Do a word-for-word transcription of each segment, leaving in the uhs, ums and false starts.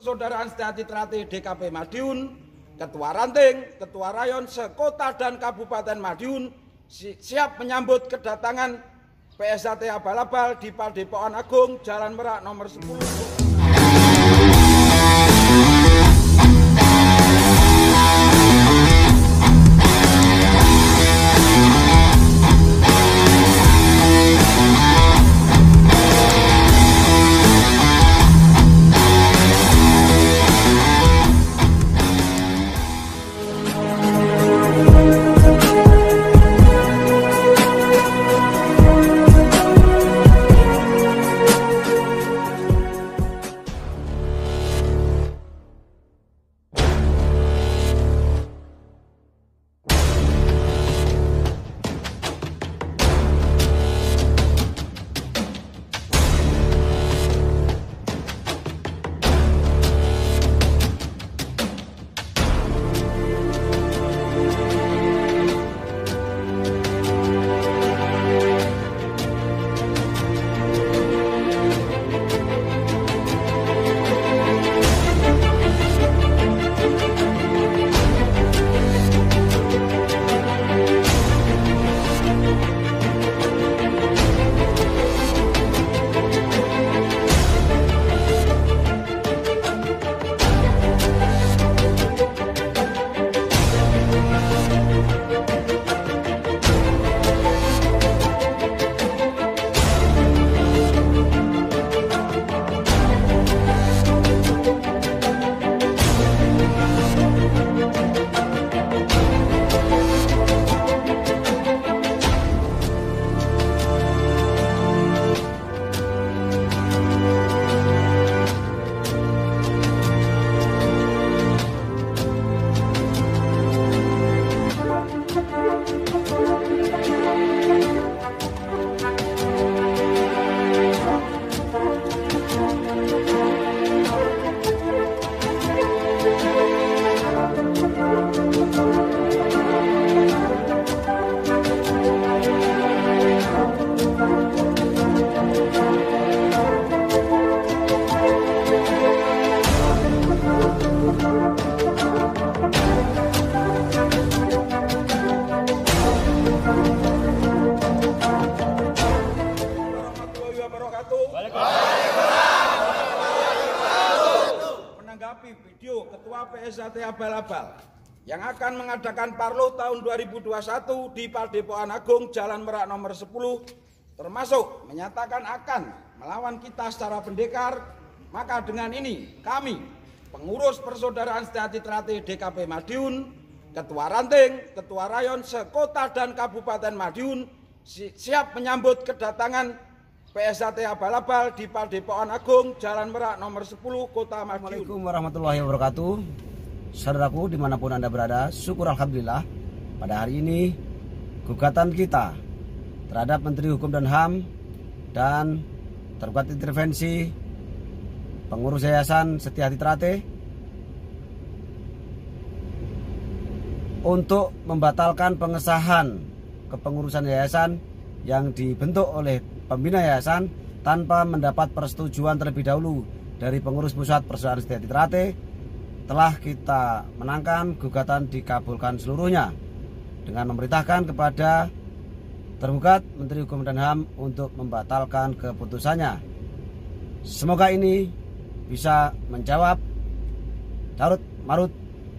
Persaudaraan Setiati Trate D K P Madiun, Ketua Ranting, Ketua Rayon sekota dan Kabupaten Madiun siap menyambut kedatangan P S A T Abal-abal di Padepokan Agung Jalan Merak nomor sepuluh. Menanggapi video Ketua P S A T Abal-abal yang akan mengadakan Parlo tahun dua ribu dua puluh satu di Padepokan Agung Jalan Merak nomor sepuluh, termasuk menyatakan akan melawan kita secara pendekar, maka dengan ini kami, pengurus Persaudaraan Setiati Trate D K P Madiun, Ketua Ranting, Ketua Rayon sekota dan Kabupaten Madiun siap menyambut kedatangan P S A T Abal-abal di Padepokan Agung Jalan Merak nomor sepuluh, Kota Madiun. Assalamualaikum warahmatullahi wabarakatuh. Saudaraku dimanapun Anda berada, syukur Alhamdulillah pada hari ini gugatan kita terhadap Menteri Hukum dan H A M dan tergugat intervensi pengurus Yayasan Setiati Trate untuk membatalkan pengesahan kepengurusan yayasan yang dibentuk oleh pembina yayasan tanpa mendapat persetujuan terlebih dahulu dari pengurus pusat Persaudaraan Setiati Trate, telah kita menangkan, gugatan dikabulkan seluruhnya dengan memerintahkan kepada tergugat Menteri Hukum dan H A M untuk membatalkan keputusannya. Semoga ini bisa menjawab carut marut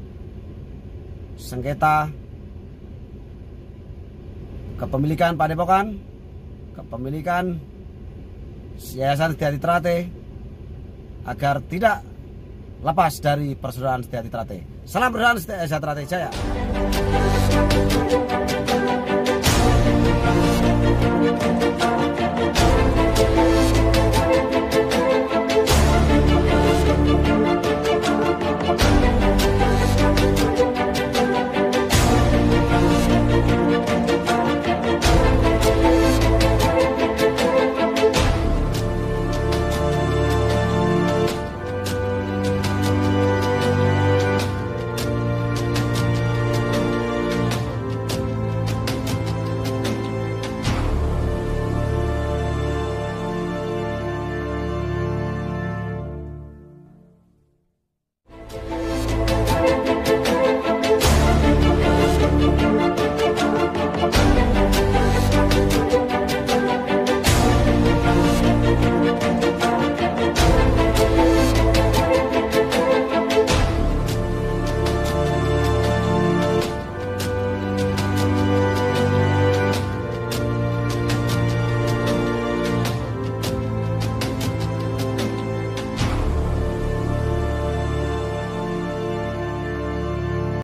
sengketa kepemilikan Padepokan, kepemilikan Yayasan Setiati Trate, agar tidak lepas dari Persaudaraan Setiati Trate. Salam Persaudaraan Setiati Trate Jaya.